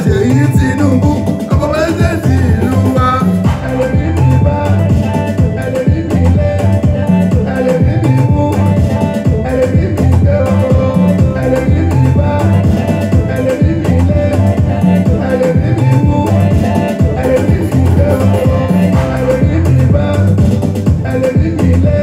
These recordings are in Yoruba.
Ṣèyí Tinubu ọmọ pẹ́sidẹ́ntì ìlú wa. Ẹlẹ́ni mi bá, ẹlẹ́ni mi lé, ẹlẹ́ni mi mú, ẹlẹ́ni mi gbé o, ẹlẹ́ni mi bá, ẹlẹ́ni mi lé, ẹlẹ́ni mi mú, ẹlẹ́ni mi gbé o, ẹlẹ́ni mi bá, ẹlẹ́ni mi lé.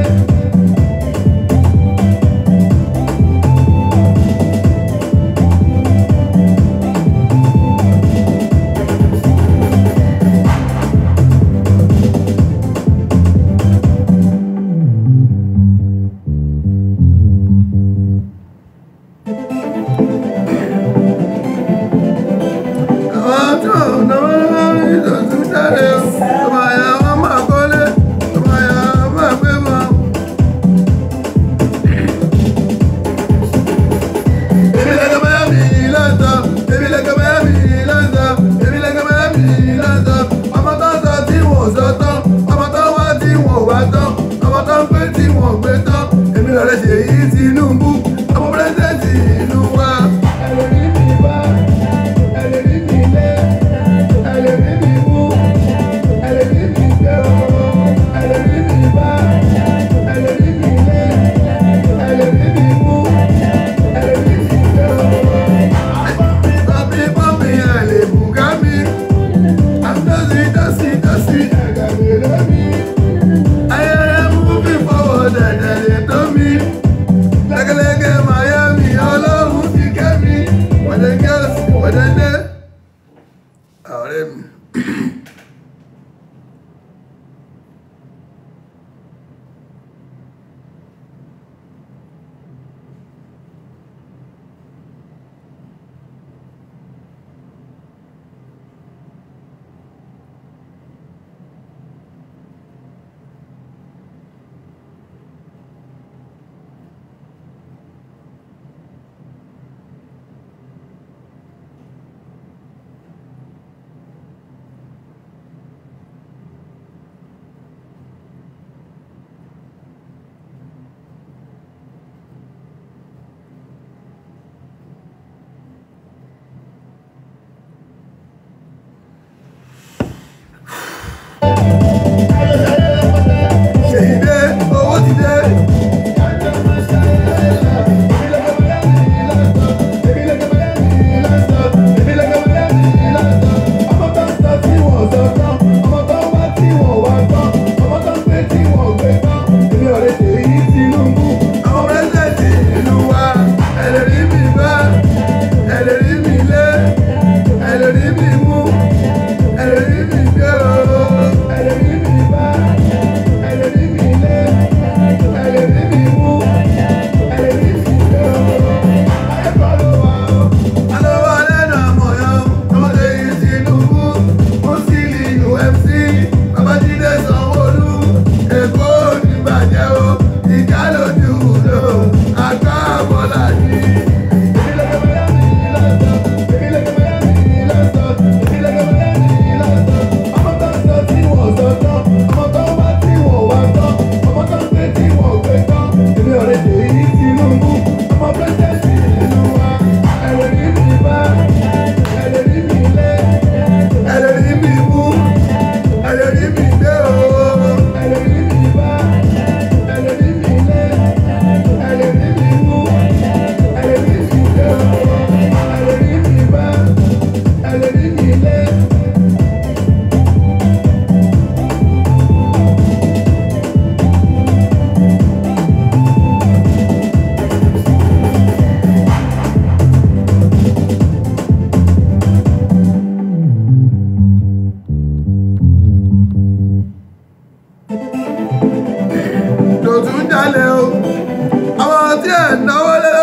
Ṣèyí Tinubu ọmọ pẹ́sidẹ́ntì ìlú wa. Ẹlẹ́ni mi bá, ẹlẹ́ni mi lé, ẹlẹ́ni mi mú, ẹlẹ́ni mi gbé o, ẹlẹ́ni mi bá, ẹlẹ́ni mi lé, ẹlẹ́ni mi mú, ẹlẹ́ni mi gbé o. Pọ́pì ẹ̀lẹ́ bùgá mi, àtọ́sí ẹ̀gà mi lómi. Ayẹyẹ moving forward ẹ̀dẹ̀ tó mi. Lẹ́gẹ́lẹ́gẹ́ Miami ọlọ́run ti kẹ́ mi. Wọ̀dẹ́dẹ́ ọ̀rẹ́ mi.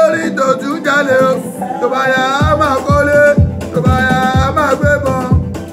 tó bá yá á máa kọ́lé, tó bá yá á máa gbé bọ́n,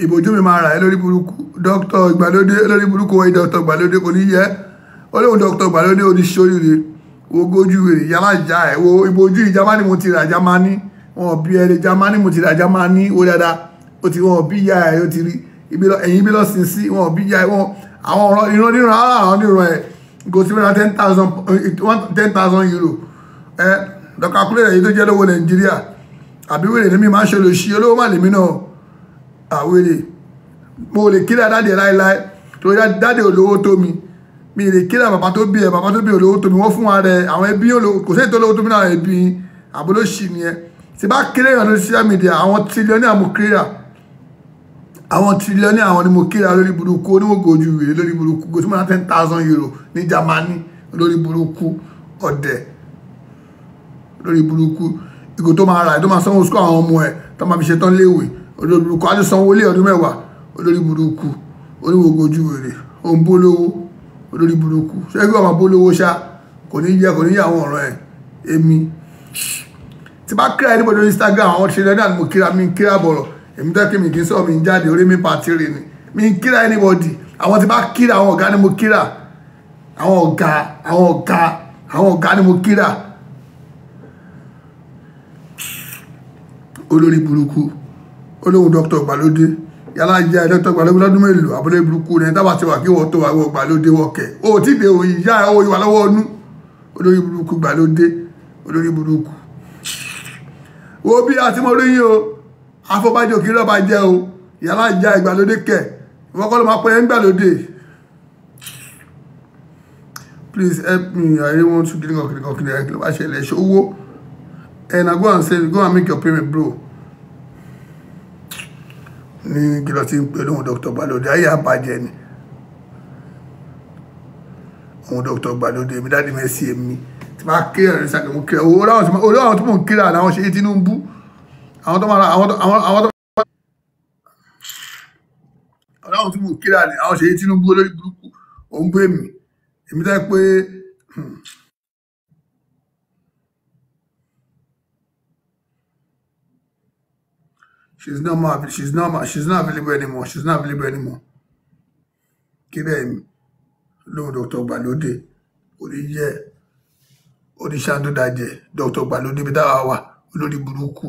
ìbòjú mi máa rà ẹ́ lórí burúkú dókítà ìgbàlódé lórí burúkú wọ́n dókítà ìgbàlódé kò ní yẹ olóhùn dókítà ìgbàlódé oníṣòrìrè ogójú rẹ̀ yálà já ẹ̀ wo ìbòjú Jámánì mo ti rà Jámánì wọn bí ẹrẹ Jámánì mo ti rà Jámánì ó dáadáa ó ti wọn bí ya ẹ̀ ó ti rí ẹ̀yìn ibi lọ sin sí wọn bí ya ẹ̀ wọn àwọn ọ̀rọ̀ ìran níran ara àwọn níran ẹ̀ kò sí mẹ́ta 10,000 euro ẹ̀ dọ́kàkúlẹ̀ èyí tó jẹ́ lówó Nàìjíríà àbí wèrè ní mi máa ń ṣe olóṣì olówó má lèmi náà àwèrè mo lè kíra dáde láéláé torí dáde olówó tó mi lè kíra bàbá tó bí olówó tó mi wọ́n fún wa rẹ̀ àwọn ẹbí kò sí ètò olówó tó mi náà ẹbí àbólóṣì nìyẹn tí bá kéré ìrìn lórí social media àwọn tírílíọ̀nì mo kíra àwọn tírílíọ̀nì àwọn ni mo kíra lórí burúkú oníwògò ojú rèé lórí burúkú kò sí mọ́ 10,000 euro ní Jámánì lórí burúkú ọ̀dẹ̀ lórí burúkú ìgò tó máa ra ẹ̀ tó máa sanwó sukú àwọn ọmọ ẹ̀ tó máa fi ṣetán léèwé olórí burúkú á ti sanwó lé ọdún mẹ́wàá olórí burúkú oníwògò ojú rèé òun bólówó olórí burúkú ṣé kí wọ́n máa bólówó ṣá kò ní yẹ àwọn ọ̀rọ̀ ẹ̀ èmi tí bá kíra ẹni bọ̀dọ̀ Instagram àwọn ṣe lẹ́dà ni mo kíra mi ń kíra bọ̀rọ̀ èmi tó kí mi kì í sọ mi ń jáde orí mi pàtírì ni mi ń kíra anybody àwọn tí bá kíra àwọn ọ̀gá ni mo kíra àwọn ọ̀gá ni mo kíra olórí burúkú olóhùn dókítà ìgbàlódé yálà jẹ́ dókítà ìgbàlódé lọ́dún mélòó àbúlé burúkú ní tábà ti wà kí wọ́n tó wà wọ́n ìgbàlódé wọ́kẹ̀ ó tí dé òyìn ìyá ẹ̀ òyìn wà lọ́wọ́ ọnú olórí burúkú ìgbàlódé olórí burúkú wo bí a ti mọ orí yín o afọbajẹ òkè lọ́ba jẹ́ o yálà jẹ́ ìgbàlódé kẹ̀ ìwọ́n kọ́ ló máa pẹ́ ẹ́ ń gbàlódé please help me I really want to kí ló bá ṣẹlẹ̀ ṣòwò and I go and make your payment bro ní kí lọ sí ń pè lóhun Dr. Ìgbàlódé ayé àbàjẹ́ ni ohun Dr. Ìgbàlódé mi dáàdì mẹ́sì èmi tí bá kí ẹ̀rìn sàkẹ́ mú kí owó láwọn tó mọ̀ ń kíra àwọn ṣe é Tinubu àwọn tó máa àwọn tó mọ̀ ń kíra ni àwọn ṣe é Tinubu olórí burúkú òun gbé mi èmi tẹ́ pé she's not available anymore. Kílẹ̀ lóhun Dr. Ìgbàlódé oníyẹ oníṣàndó dájẹ́ Dr. Ìgbàlódé bí dáwà wà olórí burúkú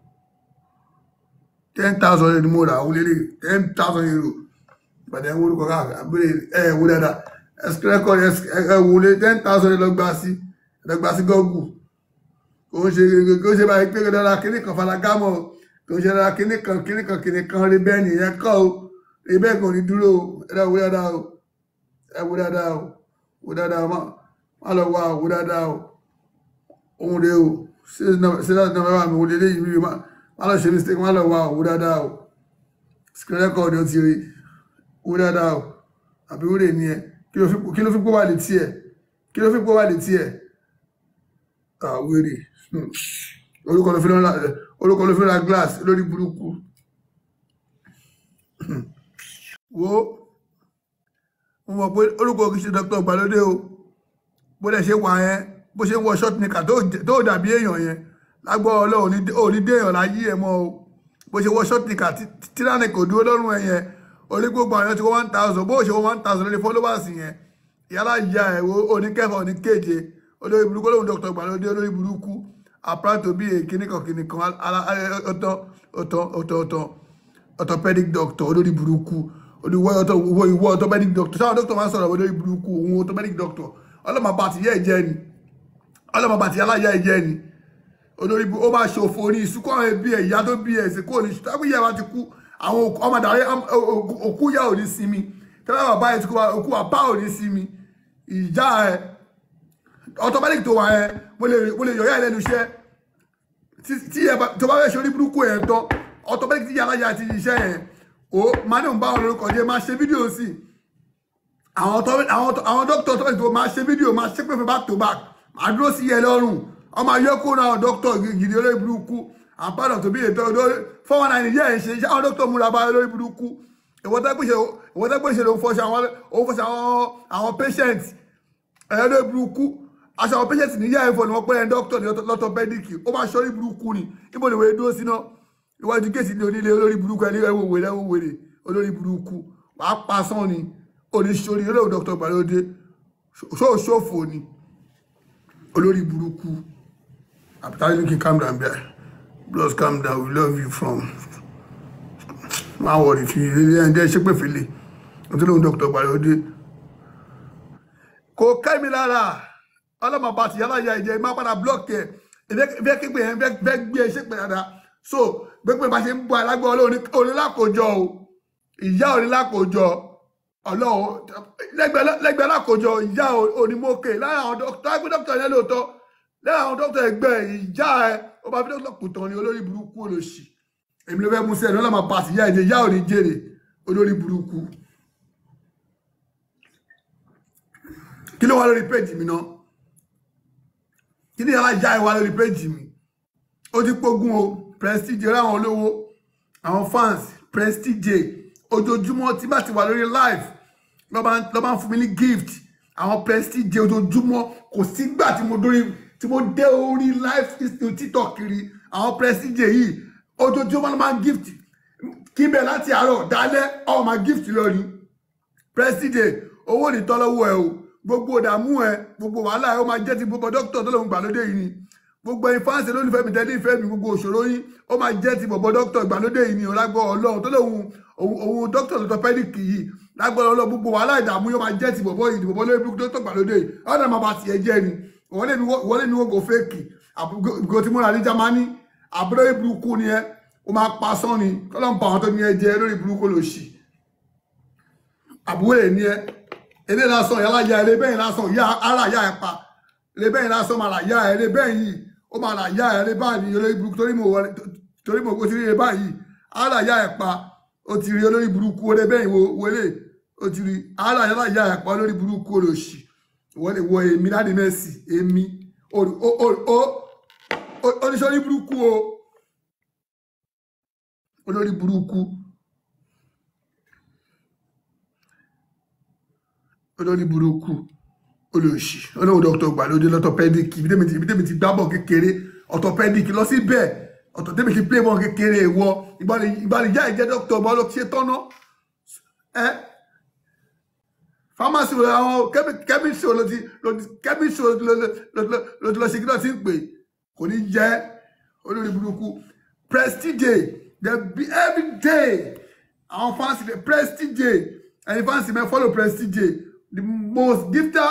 10,000 euro ni mo rà ó lélẹ̀ 10,000 euro ìpàdé ẹ̀wọ̀n orúkọ káàkiri abúlé ẹ̀wọ̀n dáadáa ẹ̀sìkẹ́kọ̀ ẹ̀wọ̀n lé 10,000 lọ́gbà sí gọ́ọ̀gù kò ń ṣe báyìí pé dára kíní kan falagámọ̀ kò ń ṣe dára kíní kan rí bẹ́ẹ̀ nìyẹn kọ́ o rí bẹ́ẹ̀ kò ní dúró ẹ̀rọ wò dáadáa má lọ wá wò dáadáa o ohun rẹ o ṣe láti náà wà mí wò lélẹ́yìí mi má lọ ṣe mistake má lọ wá wò dáadáa o screen record ó ti rí wò dáadáa o àbí wúrè ni ẹ kí ló fi pọ́ wà létí ẹ̀ àwérè orúkọ ló fi ra glass lórí burúkú wo mo mọ̀ pé orúkọ kìí ṣe Dr. Ìgbàlódé o bó lẹ̀ ṣe wà yẹn bó ṣe ń wọ short nika tó dàbí èèyàn yẹn lágbọ́ Ọlọ́run ò ní dé èèyàn láyé ẹ̀ mọ́ o bó ṣe wọ short nika tíráni kò dúró lọ́rùn ẹ̀ yẹn orí gbogbo àwọn ti wọ 1,000 bó ṣe wọ 1,000 lórí followers yẹn yálà ìyá ẹ̀ wo oníkẹfà oníkeje olórí burúkú olóhùn Dr. Ìgbàlódé olórí burúkú apprato bí kìnnìkan orthopedic doctor olórí burúkú ìwọ orthopedic doctor sáwọn doctor máa ń sọ̀rọ̀ olórí burúkú òun orthopedic doctor ọlọ́mọba àti yẹ́ ẹ̀jẹ̀ ni ọlọ́mọba àti aláyá ẹ̀jẹ̀ ni olórí ó máa ṣòfò ní ìsúkọ́ àwọn ẹbí ẹ̀ ìyá tó bí ẹ̀ sí kò ní ṣùgbọ́n ìyá wa ti kú àwọn ọmọdàrí òkú yá ò ní sinmi tẹ́lẹ̀ bàbá ẹ̀ ti kú òkú àpá ò ní sinmi ìjà ẹ̀ orthopedic tó wà ẹ̀ mo lè yọ̀yà lẹ́nu iṣẹ́ tí tó bá fẹ́ ṣe orí burúkú ẹ̀ tán orthopedic tí yàrá yà ti iṣẹ́ yẹn ó máa ní òun bá wọn lórúkọ jẹ́ máa ṣe fídíò sí àwọn dókítà orthopedic tó máa ṣe fídíò máa ṣe pé back to back máa dúró sí yẹ lọ́rùn ọmọ ayọ́kó náà dókítà gidi olórí burúkú àpárọ̀ tó bí ètò 419 yẹ́ ẹ̀ ṣe iṣẹ́ àwọn dókítà múra bá olórí burúkú ìwọ́tẹ́gbèsè ló ń fọṣọ àwọn patients ẹ̀rọ olórí burúkú aṣọ àwọn patients ní yẹ́ ẹ̀fọ́ ni wọ́n pẹ́ ẹ̀ dókítà ní orthopedic ó máa ṣọ́rí burúkú ni ibo ni wọ́n dúró sí náà iwájú kéèsì ní onílé olórí burúkú ẹni ẹwọ wèrè olórí burúkú wàá pasán ni oníṣòrí olóòwò Dr. Ìgbàlódé ṣòfò ni olórí burúkú àbútálẹ́ ní kí calm down there plus calm down we love you from máa wọ̀rì fi ilé ẹ̀jẹ̀ ṣépè fèlè olóòwò Dr. Ìgbàlódé kò kẹ́mi lára ọlọ́mọ bá ti yálà ya ìjẹ́ máa padà blọ́ọ̀kì ẹ̀ ìfẹ́ kígbe ẹ̀ fẹ́ gbé ẹ ṣépè dáadáa so gbégbé bá ṣe ń bọ alágbó onílákòjọ o ìyá onílákòjọ ọlọ́wọ́ lẹ́gbẹ̀ẹ́ lákòjọ ìyá onímọ̀ọ́kè lára àwọn dókítà yẹn lóòótọ́ lára àwọn dókítà ẹgbẹ́ ìyá ẹ ó bá fi dókítà kù tán ní olórí burúkú olóṣì èmi ló fẹ́ mú sẹ́ni ọlọ́mọ pàṣẹ ìyá ìjẹ ìyá òní jèrè olórí burúkú kí ló wà lórí péjì mi náà kí ni alájà ẹ wà lórí péjì mi ó ti pógún o Prestige ráwọn olówó àwọn fans Prestige ojoojúmọ́ tí bá ti wà lórí live ló bá ń fún mi ní gift àwọn Prestige ojoojúmọ́ kò sígbà tí mo dé orí live TikTok kiri àwọn Prestige yìí ojoojúmọ́ ló máa ń gift kí bẹ̀ láti àárọ̀ dálẹ́ ọ̀ máa gift lórí Prestige owó ní tọ́lọ́wọ́ ẹ o gbogbo ìdààmú ẹ gbogbo wàhálà ẹ ó máa jẹ́ ti gbogbo dókítà tó lóun Ìgbàlódé yìí ni gbogbo ìfáǹsì lólùfẹ́ mi tẹ́lẹ̀ ìfẹ́ mi gbogbo òṣòro yín ó máa jẹ́ ti bọ̀bọ̀ dókítà Ìgbàlódé yìí ni ọlágbọ́ Ọlọ́run tó lóun òun dókítà orthopedic yìí lágbọ́ Ọlọ́run gbogbo wàhálà ìdààmú yóò máa jẹ́ ti bọ̀bọ̀ yìí bọ̀bọ̀ lórí dókítà Ìgbàlódé yìí ọ̀nà máa bá tiẹ̀ jẹ́ ni wọlé mi wọ́n kò fẹ́ẹ̀kì àbúgbò tí mo rà ní Jámánì àbúrò ìburúkú ni ẹ ó máa pa sán ni kọ́lọ́n pa àwọn tó ní ẹ jẹ lórí ìburúkú lòṣì àbúrò ní ẹ ilé lásán yàrá ya ilé bẹ́yìn lásán ara ya ẹ pa ilé bẹ́yìn lásán máa là ya ẹ ilé bẹ́yìn yìí ó máa là ya ẹ ilé báyìí olórí burúkú torí mo kó sí ilé báyìí ara ya ẹ pa ó ti rí olórí burúkú ilé bẹ́yìn wọlé ó ti rí ara yàrá ya ẹ pa olórí burúkú olóṣì wọlé wọ èmi láti mẹ́sì èmi oníṣòrí burúkú o olórí burúkú olórí burúkú olóòṣì olóòwò Dr. Ìgbàlódé lọ́tọ̀pẹ́dìkì ibi tẹ́mi ti gbábọ̀ kékeré ọ̀tọ̀pẹ́dìkì lọ síbẹ̀ ọ̀tọ̀ tẹ́mi ti plémọ̀ kékeré ìwọ ìgbàlejò ìjẹ́ dókítà ọmọ ló ṣe tọ́nà ẹ́ fámásì àwọn kẹ́mísì ló ti lọ ṣe kí náà ti ń pè kò ní jẹ́ olórí burúkú Prestige every day àwọn fáǹsì Prestige ẹ̀yin fáǹsì mẹ́ follow Prestige the most gifter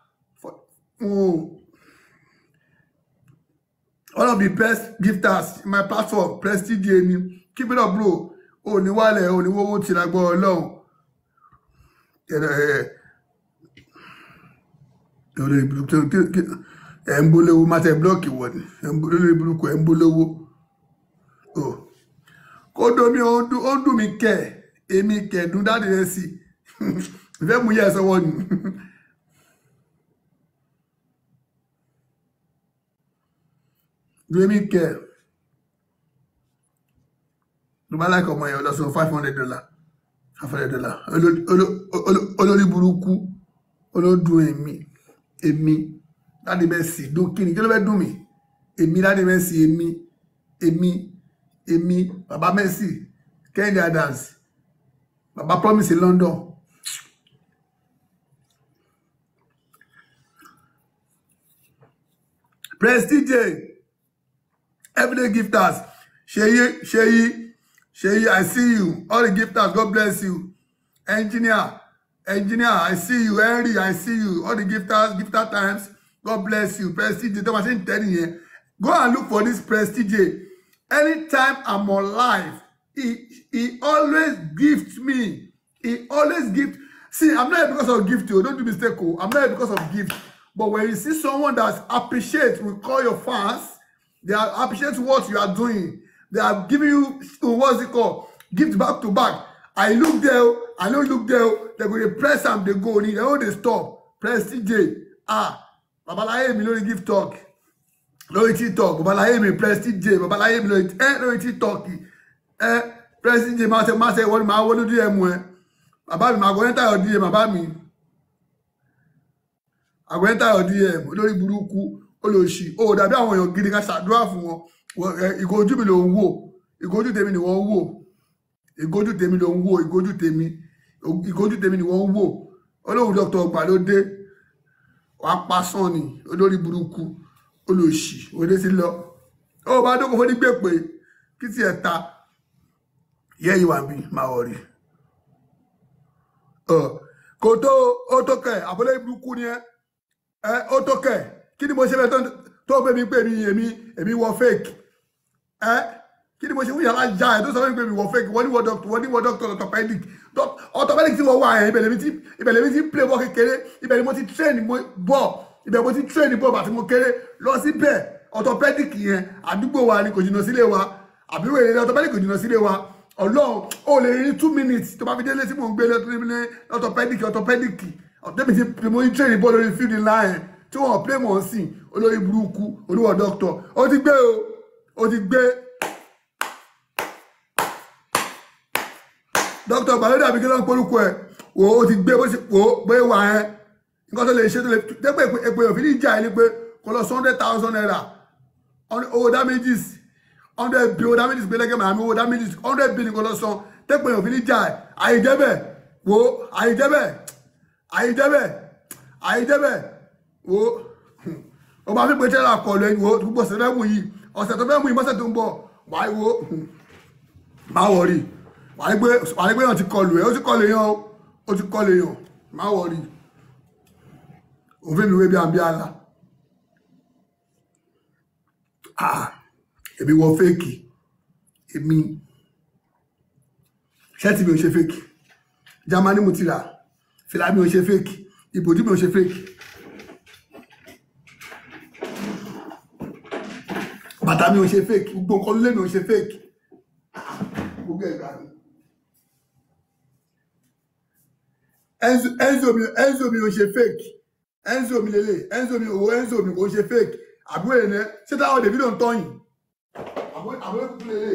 one of the best gifters in my platform Prestige ni keep it up bro o ní wálẹ̀ o ní wọ́wọ́ tí lágbọ́ Ọlọ́run lórí burúkú ẹ̀ ń bólówó má tẹ blọ́ọ̀kì wọ̀ ni lórí burúkú ẹ̀ ń bólówó kó domi ó ń dùn mí kẹ̀ èmi kẹ̀dùn dáàdì rẹ̀ sí ìfẹ́ mú yẹ́ sọ́wọ́ ni èmi kẹ̀ ló bá láìkọ̀ ọmọ yẹn lọ sọ $500 olórí burúkú olódùn èmi dáàdì rẹ̀ sí dùn kí ni kí ló fẹ́ dùn mí èmi dáàdì rẹ̀ sí èmi bàbá Mercy Kẹ́hìndé Adams bàbá Promise in London Prestige everyday gifters Sheyi I see you all the gifters God bless you engineer I see you Henry I see you all the gifter times God bless you Prestige tó máa ṣe ń tẹ́lẹ̀ yẹn go and look for this Prestige anytime I'm on live he always gifts me. He always gift. See, I'm not here because of gift, oh. Don't do mistake, oh. I'm not here because of gift. But when you see someone that appreciates, we call your fans, they appreciate what you are doing. They are giving you, what's it called? Gift back to back. I look there, I don't look there, they're going to press them, they go, they don't stop. Prestige. Babalaye mi lórí gift talk. Lórí TikTok. Babalaye mi Prestige. Babalaye mi lórí TikTok. Prestige máa ṣe wọ́n máa wọ́n lójú ẹ̀mú ẹ bàbá mi máa gbọ́n táyọ̀ díẹ̀ bàbá mi àgbẹ̀ táyọ̀ díẹ̀ lórí burúkú olóṣì ó dàbí àwọn èèyàn gidi ká ṣàdúrà fún wọn ìgò ojú mi ló ń wò ìgójú tèmi ni wọ́n ń wò ìgójú tèmi ló ń wò ìgójú tèmi ni wọ́n ń wò olóhùn dr ọgbàlódé wàá pasán ni olórí burúkú olóòṣì òde sí lọ ó bá dókòó fún nígbè pé kí tiẹ̀ ta yẹ́ ìwà bí máa wọ̀ rí kò tó ó tó kẹ̀ àbúlé burúkú ni ẹ ó tó kẹ̀ kí ni mo ṣe fẹ́ tó bẹ́ẹ̀ mi pé èmi wọ fake kí ni mo ṣe fún yàrá já ẹ tó sọ fún mi pé mi wọ fake wọ́n ní wọ́n doctor orthopedic tí wọ́n wà ẹ̀ ibẹ̀ lèmi ti play ball kékeré ibẹ̀ ni mo ti train ball ibẹ̀ mo ti train ball bàtí mo kéré lọ síbẹ̀ orthopedic yẹn àdúgbò wa ni kò jìnnà sílé wa àbí wèrè orthopedic kò jìnnà sílé wa ọlọ́run ó lè rí 2 minutes tó bá fi délé tí mò ń gbé orthopedic ọ̀tẹ́mi mo ti train ball lórí field line tí wọ́n play mọ̀ sí olórí burúkú olúwọ̀ doctor ó ti gbé Dr. Balódé àbí kí ló ń polúkọ ẹ wò ó ti gbé bó ṣe wò ó bóyá wà ẹ nǹkan tó lè ṣe tó lè dẹ́pẹ́ èpè òfin ìjà ẹ ni pé kò lọ 100,000 naira owó damages 100 bill damages gbẹlẹgẹ màmí owó damages 100 bill kò lọ san dẹ́pẹ́ òfin ìjà ẹ àyíjẹ́bẹ̀ wò ó àyíjẹ́bẹ̀ wò ó máa fi pé tẹ́lá kọlu ẹni wò ó gbogbo ọ̀sẹ̀ tó fẹ́ mú yìí mọ́sẹ̀ tó ń bọ̀ wáyé wò ó máa wọ̀ rí wà ní pé yàn ti kọlù ẹ̀ ó ti kọlù èèyàn má wọ̀rí òfin mi wé bí àbí àlà èmi wọ fèkì èmi ṣẹ́ẹ̀tì mi ò ṣe fèkì Jámánì mo ti rà fìlà mi ò ṣe fèkì ìbòjú mi ò ṣe fèkì bàtà mi ò ṣe fèkì gbogbo nǹkan lé mi ò ṣe fèkì gbogbo ẹ̀gbà mi. Enzo mi ò ṣe fake Enzo mi lele Enzo mi kò ṣe fake àbúrò ẹ̀ náà ṣé táwọn Davido ń tọ́yìn àbúrò kúkú lele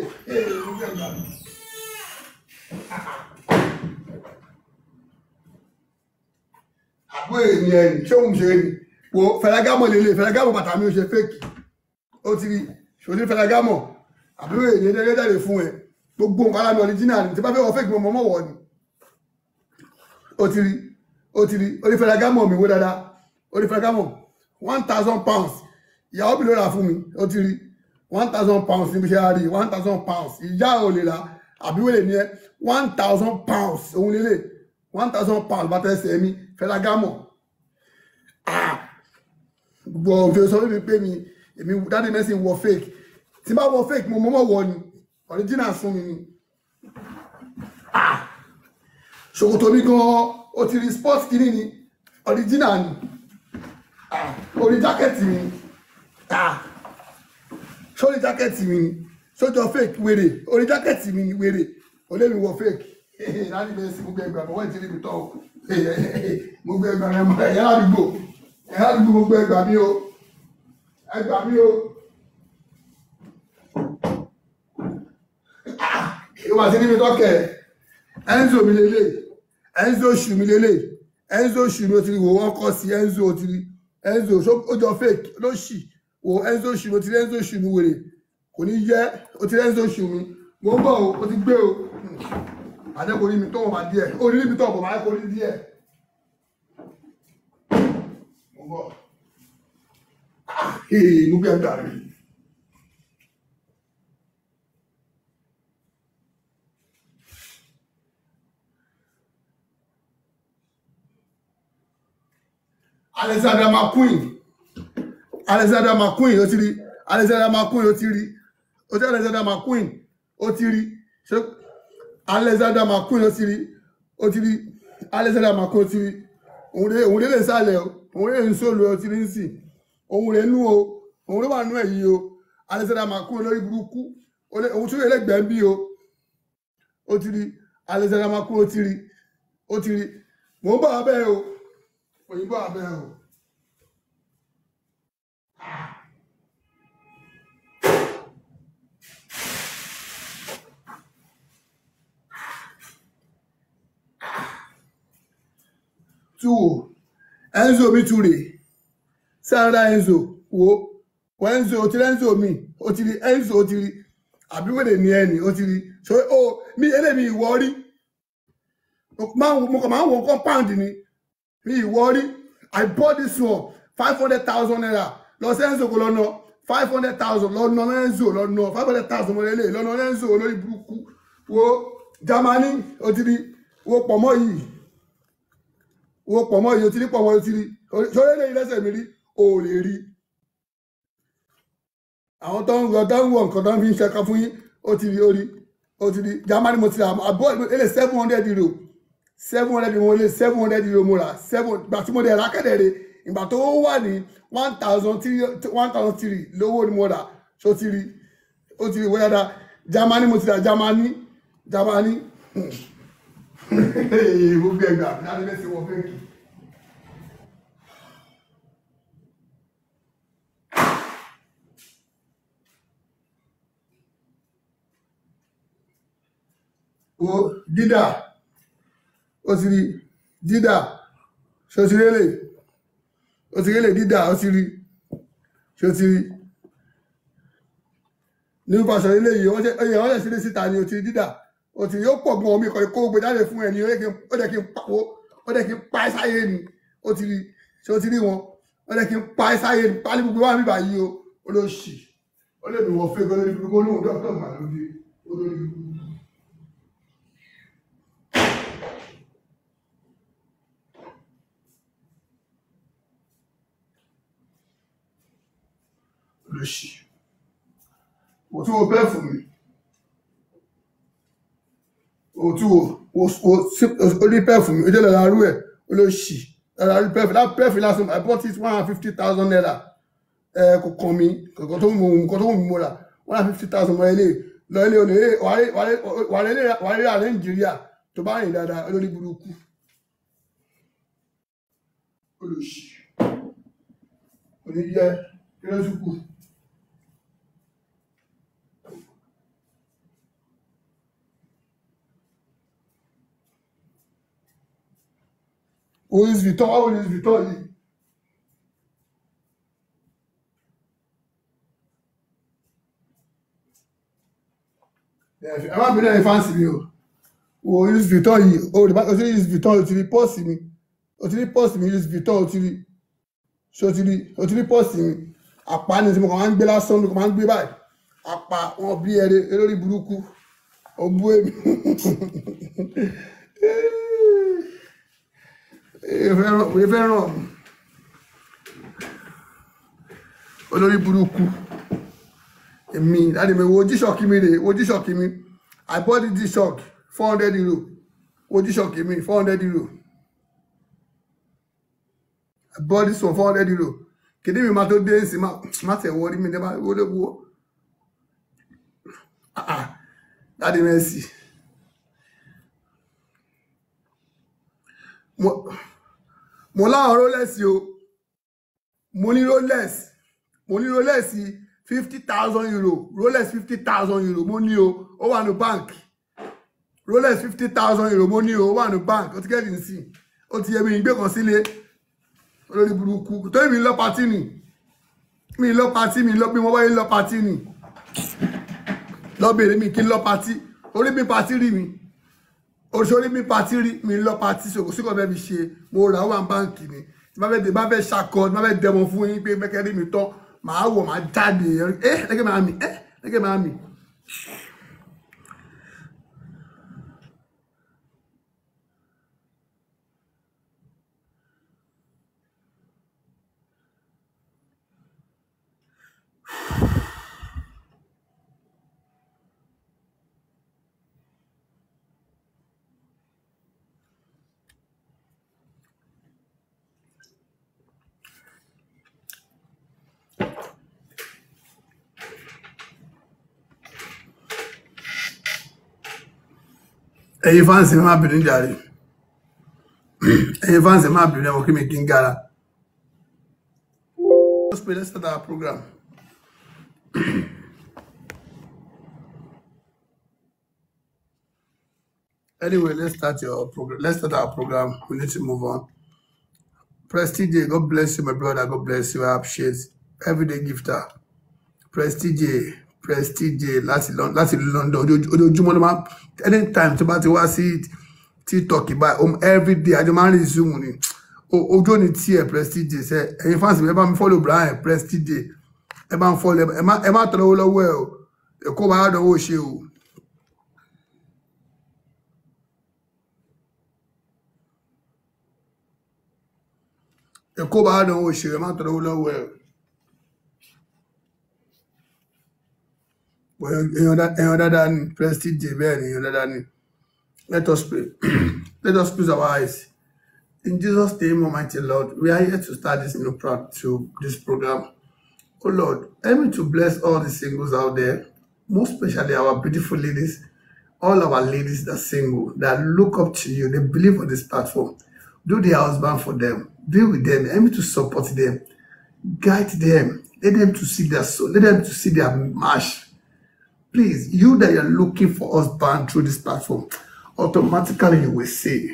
àbúrò ẹ̀ ní ẹ̀yìn ṣé òun ṣe é ní wo Ferragamo lele Ferragamo bàtà mi ò ṣe fake ó ti rí ṣòdí Ferragamo àbúrò ẹ̀ ní ẹ̀dẹ́gẹ́ jáde fún ẹ gbogbo nǹkan alámi original ni tí bá fẹ́ wọ fake mọ́ wọ̀ ni. Ó ti rí orí Ferragamo mi wó dáadáa orí Ferragamo 1,000 pounds ìyàwó mi ló rà fún mi ó ti rí 1,000 pounds níbi iṣẹ́ àárí 1,000 pounds ìyá ò lè ra àbí wọ́n lè ní ẹ 1,000 pounds òun lélẹ̀ 1,000 pounds bàtà ẹsẹ̀ mi Ferragamo gbogbo òfin sọ fún mi pé èmi dáadé mẹ́sìn wọ fake tí bá wọ fake mo mọ́ wọ ni original fún mi ni. Ṣòkòtò mi gan ó ti rí sports kìíní ni original ni orí jákẹ́ẹ̀tì mi ni sórí jákẹ́ẹ̀tì mi ni sójọ fake wèrè orí jákẹ́ẹ̀tì mi ni wèrè olè mi wọ fake láti bẹ̀rẹ̀ sí gbogbo ẹgbàá wọ́n ti rí mi tọ́ gbogbo ẹgbàá rẹ̀ mọ́ ẹ̀yà àdúgbò gbogbo ẹgbàá mi o ìwà sí níbi tọ́kẹ̀ Enzo mi lélẹ̀ Enzo ṣù mi lélẹ̀ Enzo ṣù mi ó ti rí wò wọ́n kọ́ sí Enzo ó ti rí Enzo ó jọ fake ló ṣì wò Enzo ṣù mi ó ti rí Enzo ṣù mi wèrè kò ní yẹ ó ti rí Enzo ṣù mi mo ń bọ̀ o ó ti gbé o àdẹ́kùn orí mi tó wọ́n máa díẹ̀ orí mi tó wọ́n máa kó rí díẹ̀ mo ń bọ̀ mo gbé ẹgbàá rẹ̀. Alexander McQueen ó ti rí Alexander McQueen ó ti rí Alexander McQueen ó ti rí Alexander McQueen ó ti rí òun lè sálẹ̀ o òun lè ń sólù ó ti rí ń sì òun lè nú o òun ló wà nú ẹ̀yí o Alexander McQueen lórí burúkú òun tún lè gbẹ̀ ń bí o ó ti rí Alexander McQueen ó ti rí mò ń bọ̀ abẹ́ o òyìnbó abẹ́ o. Two Enzo mi tún rè Sandra Enzo wo Enzo ó ti rí Enzo mi ó ti rí Enzo ó ti rí àbí wèrè ní ẹni ó ti rí so ó mi elémi ìwọ rí mo kàn máa ń wọ compound ni mi ìwọ rí I bought this one 500,000 naira lọ sí Enzo kò lọ́nà 500,000 lọ́nà Enzo lọ́nà 500,000 mo lélẹ̀ lọ́nà Enzo olórí burúkú wo Germany ó ti rí wo pọ̀mọ́ yìí ó ti rí pọ̀mọ́ ó ti rí sórí eléyìí lẹ́sẹ̀ mi rí o lè rí àwọn tó ń wọ nǹkan tó ń fi ń ṣẹka fún yín ó ti rí Germany mo ti rà àbọ̀ ilé 700 euro 700 euro mo lé 700 euro mo rà 7 gbà tí mo dẹ̀ rákẹ́dẹ̀ rẹ̀ ìgbà tó wà ní 1,003 lówó ni mo rà so ti rí ó ti rí wọ́n dáadáa Germany mo ti rà Germany gbogbo ẹgbà láti lẹ́sí wọ́n fẹ́ kí. o dídà ó ti rí dídà ṣó ti rélè dídà ó ti rí ṣó ti rí ní pàṣẹ ilé yìí wọ́n ṣe sílé síta ni ó ti rí dídà ó ti rí ó pọ̀ gan omi kan kó gbé jáde fún ẹni ó dẹ̀ kí n pa ẹ́sáyé ni ó ti rí ṣó ti rí wọn ó dẹ̀ kí n pa ẹ́sáyé ni pálí gbogbo wà níbà yìí o olóṣì ó lè mi wọ́n fẹ́ gbọ́dọ̀ gbogbo olóhùn dọ́kítọ̀ mà lóde olórí olóṣì mo tún wo bẹ́ẹ̀ fún mi o tún wo ní pẹ́ẹ̀ fún mi o jẹ́ lọ́la rú ẹ̀ olóṣì lọ́la rí pẹ́ẹ̀ that pẹ́ẹ̀ fi lásán I bought it 150,000 naira kò kàn mí kò tó wù mí mo rà 150,000 mọ́ ilé lọ ilé olè wà lé àrẹ Nàìjíríà tó bá rìn dáadáa olórí burúkú olóṣì oníjẹ kí ló tún kù. Louis Vuitton, Louis Vuitton yìí. Ẹ má bínú ẹ̀ fáǹsì mi o. Wo Louis Vuitton yìí, o ti rí Louis Vuitton, o ti rí pọ́ọ̀sì mi. O ti rí pọ́ọ̀sì mi Louis Vuitton, o ti rí. Ṣé o ti rí pọ́ọ̀sì mi? Àpá ni tí mo kàn máa ń gbé lásán, mo kàn máa ń gbé báyìí. Àpá wọn bí ẹrẹ lórí burúkú. Ó bú èmi. We fẹ́ràn olórí burúkú èmi láti mi wo G-Shock mi rè wo G-Shock mi I bought the G-Shock 400 euro wo G-Shock mi 400 euro I bought this one 400 euro kìdí mi máa tó dé sí má tẹ̀ wọ́rí mi ní bá wọlé wo láti mẹ́sì mo láwọn Rolex o mo ní Rolex 50,000 euro Rolex 50,000 euro mo ní o ó wà ní bank Rolex 50,000 euro mo ní o ó wà ní bank ó ti kẹ́ẹ̀dì ní sí ó ti yẹ mi ìgbé kan sílé olórí burúkú tó mi lọ pàtí ni mi lọ pàtí mi lọ bí mo wáyé lọ pàtí ni lọ bèrè mi kí n lọ pàtí orí mi pàtí rí mi orí mi pàtí rí mi lọ pàtí ṣòkò síkọ̀ bẹ́ẹ̀ fi ṣe mo rà wà báǹkì ni tí bá fẹ́ ṣàkọ tí bá fẹ́ dẹmọ fún yín pé mẹ́kẹ́rí mi tán màá wọ̀ màá jáde lẹ́gẹ̀ máa mì ẹ̀yin fáǹsì má bínú jàre ẹ̀yin fáǹsì má bínú ẹ̀wọ̀n kí mi kí n gara. Let's start our program. Anyway, let's start our program. We need to move on. Prestige, God bless you, my brother. God bless you. I appreciate everyday gifter. Prestige, Prestige láti London ojoojúmọ́ ló máa anytime tó bá ti wá sí TikTok báyìí everyday àjọ máa ń rí zoom ni ojú òní tí ẹ Prestige ṣe ẹ̀yin fans mi ẹ bá mi follow Brian Prestige ẹ bá ń follow ẹ má tọrọ lọ́wọ́ ẹ o ẹ̀kọ́ bá dánwó ṣe o. ẹ̀kọ́ bá dánwó ṣe ẹ má tọrọ lọ́wọ́ ẹ o. èèyàn dáadáa ni Prestige bẹ́ẹ̀ ni èèyàn dáadáa ni. Let us pray. Let us close our eyes. In Jesus' name, Almighty Lord, we are here to start this new this program. Oh Lord, help me to bless all the singles out there, most especially our beautiful ladies, all our ladies that are single, that look up to you, they believe on this platform. Do their husband for them. Be with them. Help me to support them. Guide them. Let them to see their soul. Let them to see their match. Please, you that are looking for husband through this platform, automatically you will say,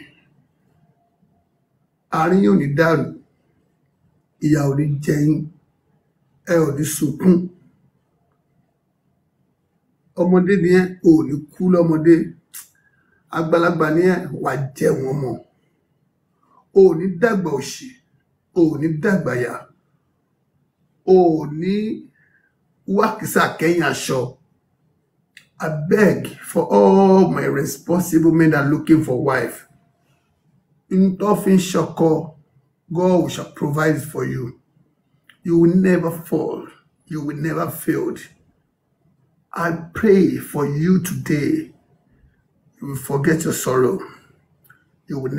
àárín yóò ní dàrú, ìyà ò ní jẹ yín, ẹ ò ní sunkún. Ọmọdé ni ẹ́, ò ní kú lọ́mọdé. Àgbàlagbà ni ẹ́, wà jẹ wọ́n mọ́. Ò ní dàgbà òṣì, ò ní dàgbà yà. Ò ní wákìsà kẹ́yìn aṣọ. I beg for all my responsible men that are looking for wife. In Tofin Shoko, God shall provide for you. You will never fall. You will never fail. I pray for you today. You will forget your sorrow. You will